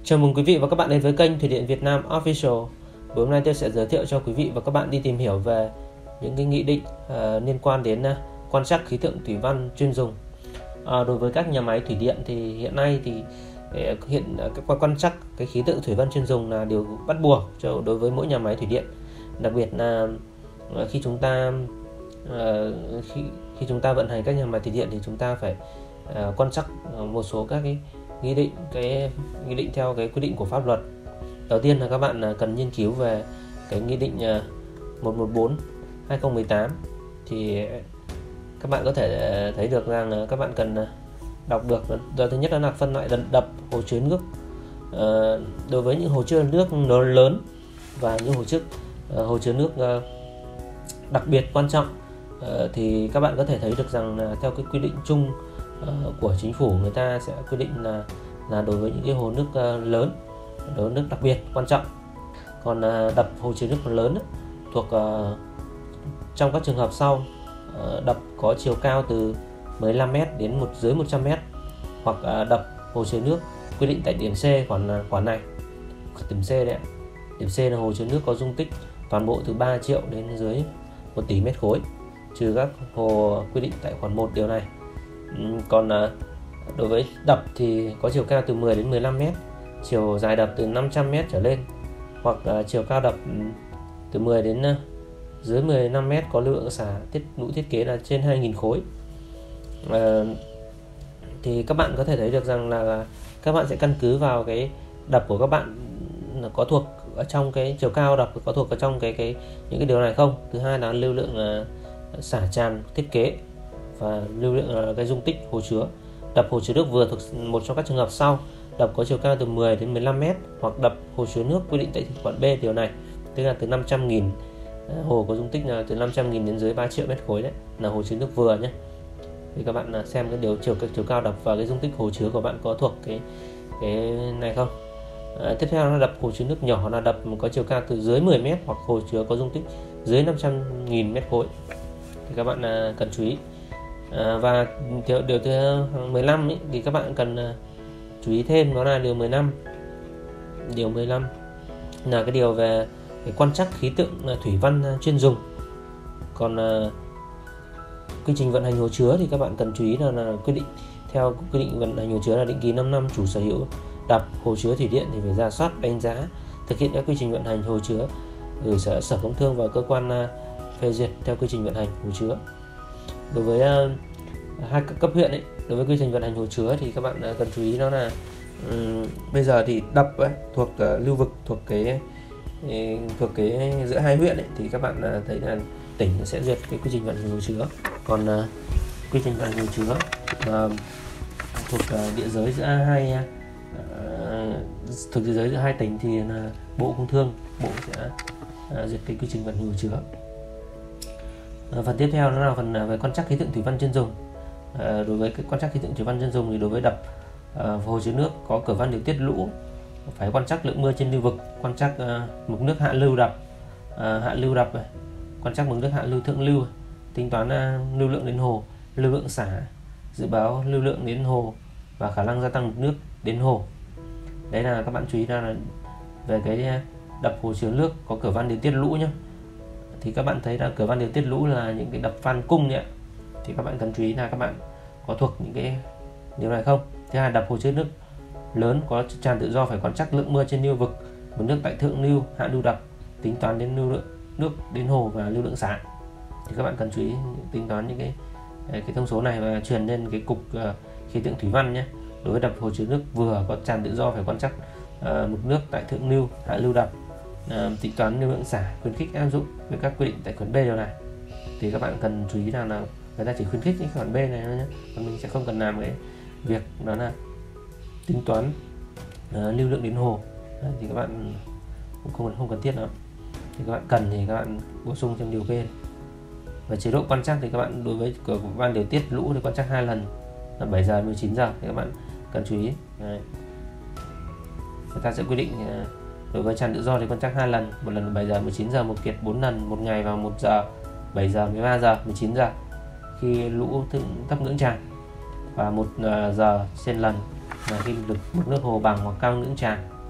Chào mừng quý vị và các bạn đến với kênh Thủy điện Việt Nam Official. Buổi hôm nay tôi sẽ giới thiệu cho quý vị và các bạn đi tìm hiểu về những cái nghị định liên quan đến quan trắc khí tượng thủy văn chuyên dùng. Đối với các nhà máy thủy điện thì hiện nay thì các quan trắc cái khí tượng thủy văn chuyên dùng là điều bắt buộc đối với mỗi nhà máy thủy điện. Đặc biệt là khi chúng ta vận hành các nhà máy thủy điện thì chúng ta phải quan trắc một số các cái nghị định theo cái quy định của pháp luật. Đầu tiên là các bạn cần nghiên cứu về cái nghị định 114/2018 thì các bạn có thể thấy được rằng các bạn cần đọc được. Thứ nhất là phân loại đập, hồ chứa nước. Đối với những hồ chứa nước lớn và những hồ chứa nước đặc biệt quan trọng thì các bạn có thể thấy được rằng là theo cái quy định chung của chính phủ, người ta sẽ quy định là đối với những cái hồ nước lớn, hồ nước đặc biệt quan trọng. Còn đập, hồ chứa nước lớn thuộc trong các trường hợp sau: đập có chiều cao từ 15m đến dưới 100m, hoặc đập, hồ chứa nước quy định tại điểm C khoản này. Điểm C đấy, điểm C là hồ chứa nước có dung tích toàn bộ từ 3 triệu đến dưới 1 tỷ mét khối, trừ các hồ quy định tại khoản 1 điều này. Còn đối với đập thì có chiều cao từ 10 đến 15m, chiều dài đập từ 500m trở lên, hoặc chiều cao đập từ 10 đến dưới 15m, có lưu lượng xả thiết kế là trên 2.000 khối. Thì các bạn có thể thấy được rằng là các bạn sẽ căn cứ vào cái đập của các bạn có thuộc ở trong cái chiều cao đập có thuộc ở trong những cái điều này không. Thứ hai là lưu lượng xả tràn thiết kế và lưu lượng cái dung tích hồ chứa. Đập, hồ chứa nước vừa thuộc một trong các trường hợp sau: đập có chiều cao từ 10 đến 15m, hoặc đập, hồ chứa nước quy định tại khoản B điều này, tức là từ 500.000, hồ có dung tích là từ 500.000 đến dưới 3 triệu mét khối, đấy là hồ chứa nước vừa nhé. Thì các bạn xem cái chiều cao đập và cái dung tích hồ chứa của bạn có thuộc cái này không. Tiếp theo là đập, hồ chứa nước nhỏ, là đập có chiều cao từ dưới 10m, hoặc hồ chứa có dung tích dưới 500.000 mét khối. Thì các bạn cần chú ý. Và điều thứ 15 thì các bạn cần chú ý thêm, đó là điều 15. Điều 15 là cái điều về cái quan trắc khí tượng thủy văn chuyên dùng. Còn quy trình vận hành hồ chứa thì các bạn cần chú ý là theo quy định vận hành hồ chứa là định kỳ 5 năm chủ sở hữu đập, hồ chứa thủy điện thì phải rà soát, đánh giá, thực hiện các quy trình vận hành hồ chứa, gửi Sở Công Thương và cơ quan phê duyệt theo quy trình vận hành hồ chứa. Đối với hai cấp huyện đối với quy trình vận hành hồ chứa thì các bạn cần chú ý đó là bây giờ thì đập thuộc lưu vực thuộc cái giữa hai huyện thì các bạn thấy là tỉnh sẽ duyệt cái quy trình vận hành hồ chứa. Còn quy trình vận hành hồ chứa thuộc địa giới giữa hai tỉnh thì là Bộ Công Thương sẽ duyệt cái quy trình vận hành hồ chứa. Phần tiếp theo đó là phần về quan trắc khí tượng thủy văn chuyên dùng. Đối với cái quan trắc khí tượng thủy văn chuyên dùng thì đối với đập, hồ chứa nước có cửa van điều tiết lũ, phải quan trắc lượng mưa trên lưu vực, quan trắc mực nước hạ lưu đập, quan trắc mực nước hạ lưu thượng lưu, tính toán lưu lượng đến hồ, lưu lượng xả, dự báo lưu lượng đến hồ và khả năng gia tăng mực nước đến hồ. Đấy là các bạn chú ý là về cái đập, hồ chứa nước có cửa van điều tiết lũ nhé. Thì các bạn thấy là cửa van điều tiết lũ là những cái đập van cung đấy ạ. Thì các bạn cần chú ý là các bạn có thuộc những cái điều này không. Thứ hai, đập, hồ chứa nước lớn có tràn tự do, phải quan trắc lượng mưa trên lưu vực, mực nước tại thượng lưu, hạ lưu đập, tính toán đến lưu lượng nước đến hồ và lưu lượng xả. Thì các bạn cần chú ý tính toán những cái thông số này và truyền lên cái cục khí tượng thủy văn nhé. Đối với đập, hồ chứa nước vừa có tràn tự do, phải quan trắc mực nước tại thượng lưu, hạ lưu đập, tính toán lưu lượng xả, khuyến khích áp dụng với các quy định tại khoản B điều này. Thì các bạn cần chú ý là người ta chỉ khuyến khích những khoản B này thôi nhé, còn mình sẽ không cần làm cái việc đó là tính toán lưu lượng đến hồ. Đấy, thì các bạn cũng không cần thiết nữa. Thì các bạn cần thì các bạn bổ sung trong điều kê. Và chế độ quan trắc thì các bạn đối với cửa van điều tiết lũ thì quan trắc 2 lần là 7 giờ 19 giờ. Thì các bạn cần chú ý. Đấy. Người ta sẽ quy định đối với tràn tự do thì quan trắc 2 lần, một lần là 7 giờ 19 giờ, một kiệt 4 lần, một ngày vào 1 giờ, 7 giờ, 13 giờ, 19 giờ khi lũ thấp ngưỡng tràn, và 1 giờ trên lần là khi mực nước hồ bằng hoặc cao ngưỡng tràn.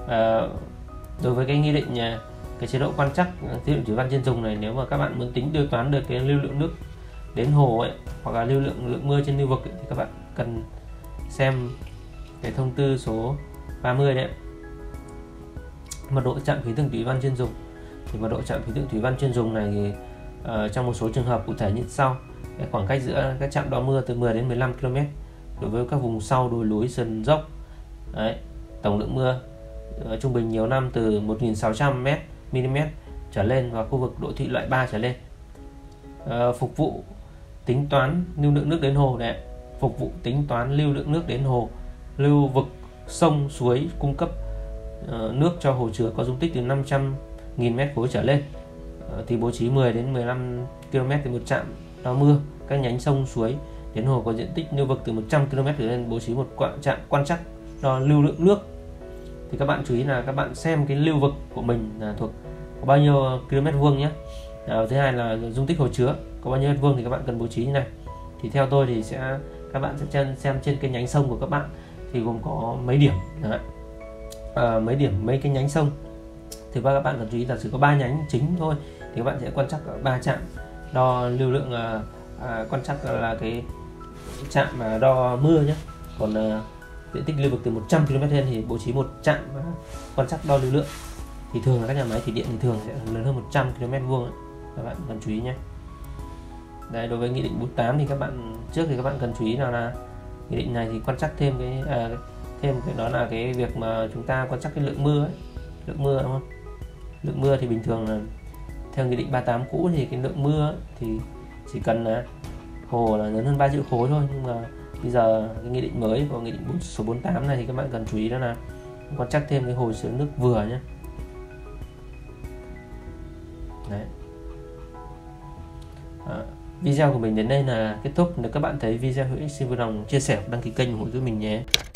Đối với cái nghị định cái chế độ quan trắc khí tượng thủy văn chuyên dùng này, nếu mà các bạn muốn tính đưa toán được cái lưu lượng nước đến hồ ấy, hoặc là lượng mưa trên lưu vực ấy, thì các bạn cần xem cái thông tư số 30 đấy, mật độ trạm khí tượng thủy văn chuyên dùng. Thì mật độ trạm khí tượng thủy văn chuyên dùng này thì trong một số trường hợp cụ thể như sau: cái khoảng cách giữa các trạm đo mưa từ 10 đến 15 km đối với các vùng sau đồi núi sườn dốc. Đấy, tổng lượng mưa trung bình nhiều năm từ 1.600 mm trở lên và khu vực độ thị loại 3 trở lên. Phục vụ tính toán lưu lượng nước đến hồ đấy, phục vụ tính toán lưu lượng nước đến hồ, lưu vực sông suối cung cấp nước cho hồ chứa có dung tích từ 500.000 mét khối trở lên, thì bố trí 10 đến 15 km từ một trạm đo mưa. Các nhánh sông suối đến hồ có diện tích lưu vực từ 100 km trở lên, bố trí một trạm quan trắc đo lưu lượng nước. Thì các bạn chú ý là các bạn xem cái lưu vực của mình là thuộc có bao nhiêu km vuông nhé. Thứ hai là dung tích hồ chứa có bao nhiêu mét vuông thì các bạn cần bố trí như này. Thì theo tôi thì các bạn sẽ xem trên cái nhánh sông của các bạn thì gồm có mấy điểm. Mấy cái nhánh sông thì các bạn cần chú ý là chỉ có 3 nhánh chính thôi, thì các bạn sẽ quan trắc 3 trạm đo lưu lượng, quan trắc là cái trạm mà đo mưa nhé. Còn diện tích lưu vực từ 100 km lên thì bố trí một trạm quan trắc đo lưu lượng. Thì thường là các nhà máy thủy điện thì thường sẽ lớn hơn 100 km vuông ấy. Các bạn cần chú ý nhé. Đấy, đối với nghị định 48 thì các bạn cần chú ý là nghị định này thì quan trắc thêm cái đó là cái việc mà chúng ta quan trắc cái lượng mưa ấy. Lượng mưa đúng không? Lượng mưa thì bình thường là theo nghị định 38 cũ thì cái lượng mưa ấy, thì chỉ cần là hồ là lớn hơn 3 triệu khối thôi, nhưng mà bây giờ cái nghị định mới của nghị định số 48 này thì các bạn cần chú ý đó là quan trắc thêm cái hồ chứa nước vừa nhé. Đấy. Video của mình đến đây là kết thúc. Nếu các bạn thấy video hữu ích xin vui lòng chia sẻ và đăng ký kênh ủng hộ giúp mình nhé.